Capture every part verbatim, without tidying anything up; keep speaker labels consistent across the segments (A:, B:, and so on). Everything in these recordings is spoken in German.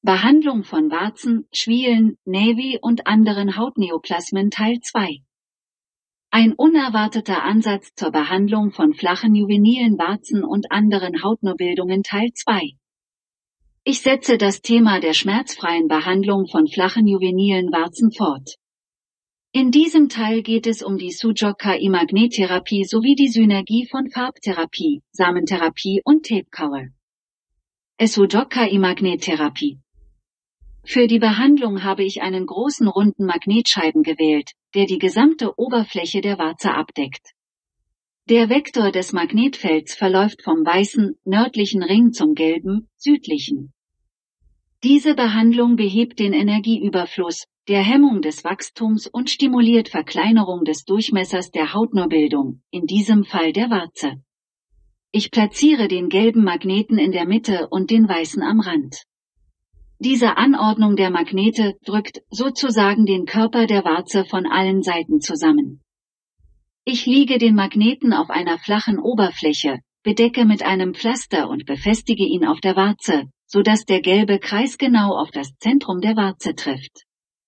A: Behandlung von Warzen, Schwielen, Nevi und anderen Hautneoplasmen Teil zwei. Ein unerwarteter Ansatz zur Behandlung von flachen juvenilen Warzen und anderen Hautnobildungen Teil zwei. Ich setze das Thema der schmerzfreien Behandlung von flachen juvenilen Warzen fort. In diesem Teil geht es um die Sujok-K I-Magnettherapie sowie die Synergie von Farbtherapie, Samentherapie und Tape Color. Sujok-K I-Magnettherapie. Für die Behandlung habe ich einen großen runden Magnetscheiben gewählt, der die gesamte Oberfläche der Warze abdeckt. Der Vektor des Magnetfelds verläuft vom weißen, nördlichen Ring zum gelben, südlichen. Diese Behandlung behebt den Energieüberfluss, der Hemmung des Wachstums und stimuliert Verkleinerung des Durchmessers der Hautnorbildung, in diesem Fall der Warze. Ich platziere den gelben Magneten in der Mitte und den weißen am Rand. Diese Anordnung der Magnete drückt sozusagen den Körper der Warze von allen Seiten zusammen. Ich lege den Magneten auf einer flachen Oberfläche, bedecke mit einem Pflaster und befestige ihn auf der Warze, sodass der gelbe Kreis genau auf das Zentrum der Warze trifft.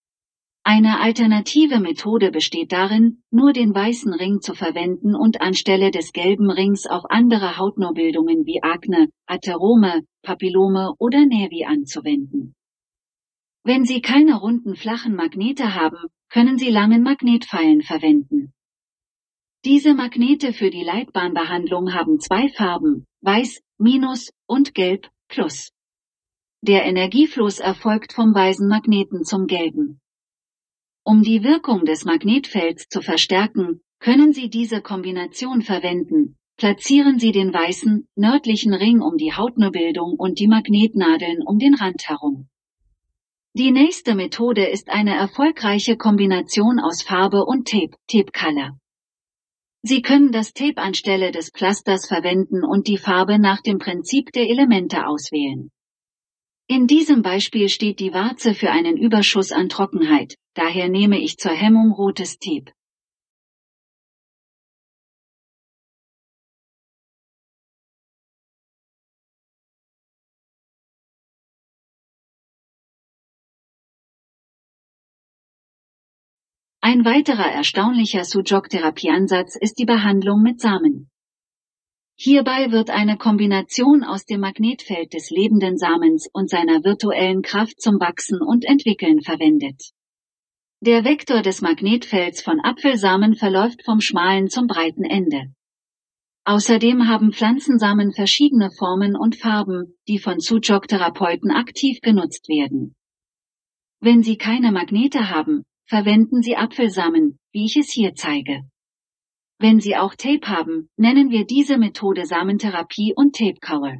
A: Eine alternative Methode besteht darin, nur den weißen Ring zu verwenden und anstelle des gelben Rings auf andere Hautnorbildungen wie Akne, Atherome, Papillome oder Nevi anzuwenden. Wenn Sie keine runden flachen Magnete haben, können Sie langen Magnetpfeilen verwenden. Diese Magnete für die Leitbahnbehandlung haben zwei Farben, Weiß, Minus und Gelb, Plus. Der Energiefluss erfolgt vom weißen Magneten zum gelben. Um die Wirkung des Magnetfelds zu verstärken, können Sie diese Kombination verwenden. Platzieren Sie den weißen, nördlichen Ring um die Hautnorbildung und die Magnetnadeln um den Rand herum. Die nächste Methode ist eine erfolgreiche Kombination aus Farbe und Tape, Tape Color. Sie können das Tape anstelle des Pflasters verwenden und die Farbe nach dem Prinzip der Elemente auswählen. In diesem Beispiel steht die Warze für einen Überschuss an Trockenheit, daher nehme ich zur Hemmung rotes Tape. Ein weiterer erstaunlicher Sujok-Therapieansatz ist die Behandlung mit Samen. Hierbei wird eine Kombination aus dem Magnetfeld des lebenden Samens und seiner virtuellen Kraft zum Wachsen und Entwickeln verwendet. Der Vektor des Magnetfelds von Apfelsamen verläuft vom schmalen zum breiten Ende. Außerdem haben Pflanzensamen verschiedene Formen und Farben, die von Sujok-Therapeuten aktiv genutzt werden. Wenn Sie keine Magnete haben, verwenden Sie Apfelsamen, wie ich es hier zeige. Wenn Sie auch Tape haben, nennen wir diese Methode Samentherapie und Tape Color.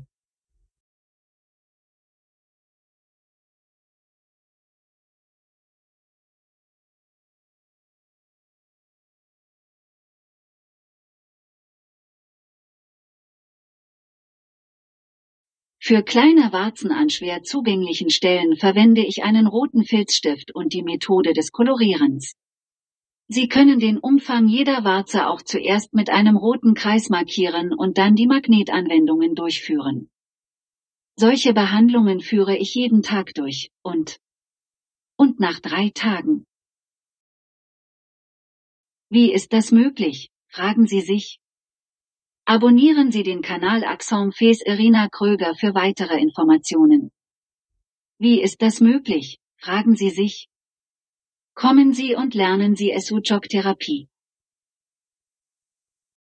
A: Für kleine Warzen an schwer zugänglichen Stellen verwende ich einen roten Filzstift und die Methode des Kolorierens. Sie können den Umfang jeder Warze auch zuerst mit einem roten Kreis markieren und dann die Magnetanwendungen durchführen. Solche Behandlungen führe ich jeden Tag durch, und und nach drei Tagen. Wie ist das möglich, fragen Sie sich? Abonnieren Sie den Kanal Axon Fes Irina Kröger für weitere Informationen. Wie ist das möglich, fragen Sie sich? Kommen Sie und lernen Sie Sujok-Therapie.